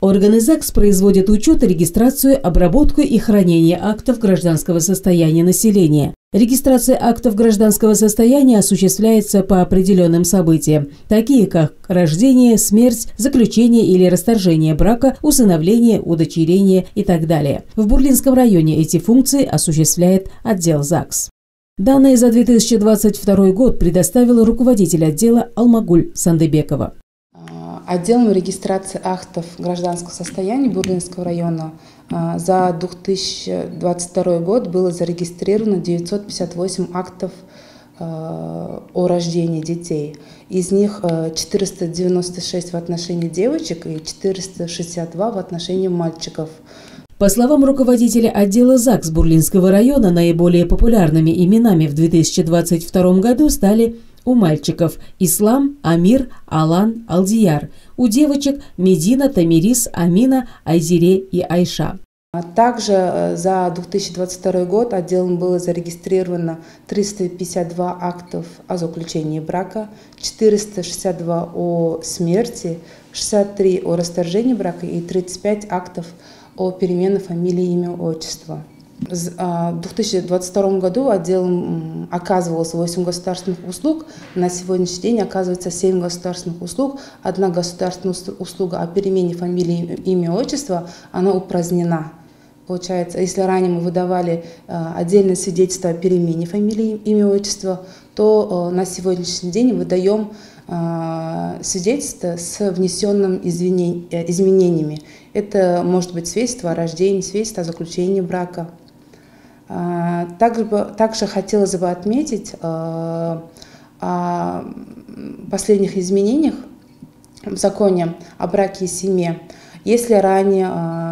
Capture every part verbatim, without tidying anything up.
Органы ЗАГС производят учет, регистрацию, обработку и хранение актов гражданского состояния населения. Регистрация актов гражданского состояния осуществляется по определенным событиям, такие как рождение, смерть, заключение или расторжение брака, усыновление, удочерение и так далее. В Бурлинском районе эти функции осуществляет отдел ЗАГС. Данные за две тысячи двадцать второй год предоставила руководитель отдела Алмагуль Сандыбекова. Отделом регистрации актов гражданского состояния Бурлинского района за две тысячи двадцать второй год было зарегистрировано девятьсот пятьдесят восемь актов о рождении детей. Из них четыреста девяносто шесть в отношении девочек и четыреста шестьдесят два в отношении мальчиков. По словам руководителя отдела ЗАГС Бурлинского района, наиболее популярными именами в две тысячи двадцать втором году стали у мальчиков Ислам, Амир, Алан, Алдияр. У девочек Медина, Тамирис, Амина, Айзире и Айша. Также за две тысячи двадцать второй год отделом было зарегистрировано триста пятьдесят два актов о заключении брака, четыреста шестьдесят два о смерти, шестьдесят три о расторжении брака и тридцать пять актов о перемене фамилии, имя, отчества. В две тысячи двадцать втором году отделом оказывалось восемь государственных услуг. На сегодняшний день оказывается семь государственных услуг. Одна государственная услуга о перемене фамилии, имя, отчества, она упразднена. Получается, если ранее мы выдавали отдельное свидетельство о перемене фамилии, имя, отчества, то на сегодняшний день выдаем свидетельство с внесенными изменениями. Это может быть свидетельство о рождении, свидетельство о заключении брака. Также, также хотелось бы отметить о последних изменениях в законе о браке и семье. Если ранее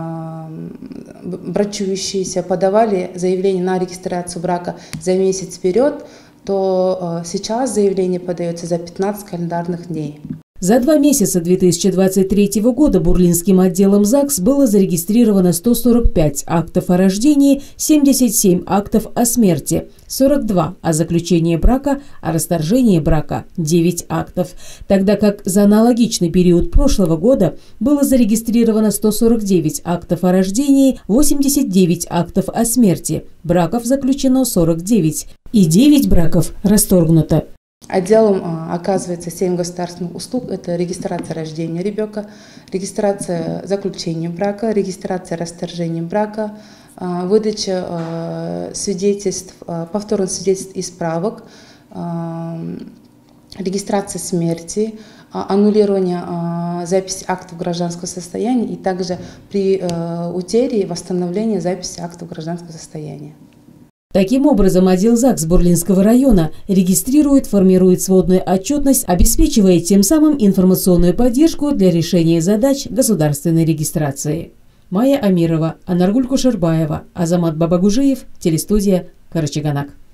брачующиеся подавали заявление на регистрацию брака за месяц вперед, то сейчас заявление подается за пятнадцать календарных дней. За два месяца две тысячи двадцать третьего года Бурлинским отделом ЗАГС было зарегистрировано сто сорок пять актов о рождении, семьдесят семь актов о смерти, сорок два о заключении брака, о расторжении брака, девять актов, тогда как за аналогичный период прошлого года было зарегистрировано сто сорок девять актов о рождении, восемьдесят девять актов о смерти, браков заключено сорок девять и девять браков расторгнуто. Отделом оказывается семь государственных услуг. Это регистрация рождения ребенка, регистрация заключения брака, регистрация расторжения брака, выдача свидетельств, повторных свидетельств и справок, регистрация смерти, аннулирование записи актов гражданского состояния и также при утере восстановление записи актов гражданского состояния. Таким образом, отдел ЗАГС Бурлинского района регистрирует, формирует сводную отчетность, обеспечивая тем самым информационную поддержку для решения задач государственной регистрации. Майя Амирова, Анаргуль Кушербаева, Азамат Бабагужиев, телестудия Карачаганак.